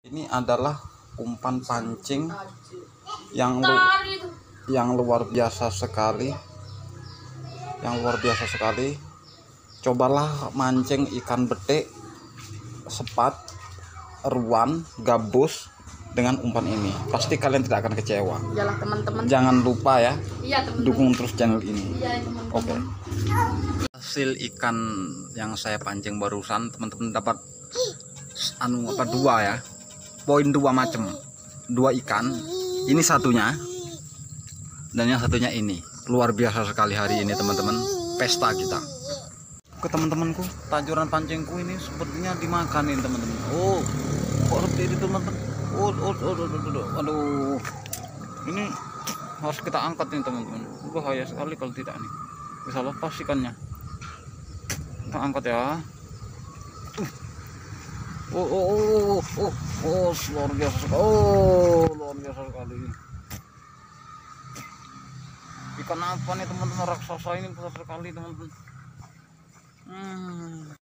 Ini adalah umpan pancing yang luar biasa sekali. Cobalah mancing ikan betik, sepat, ruan, gabus dengan umpan ini. Pasti kalian tidak akan kecewa. Iyalah teman-teman. Jangan lupa ya. Iya teman-teman. Dukung terus channel ini. Iya teman-teman. Oke. Hasil ikan yang saya pancing barusan, teman-teman dapat dua ya. Poin 2 macam. 2 ikan. Ini satunya. Dan yang satunya ini. Luar biasa sekali hari ini teman-teman. Pesta kita. Oke teman-temanku, tajuran pancingku ini sepertinya dimakanin teman-teman. Oh, kok seperti itu teman-teman. Aduh. Ini harus kita angkat nih teman-teman. Bahaya sekali kalau tidak nih. Bisa lepas ikannya. Kita angkat ya. Luar biasa sekali. Luar biasa sekali. Ikan apa nih teman-teman, raksasa ini besar sekali teman-teman.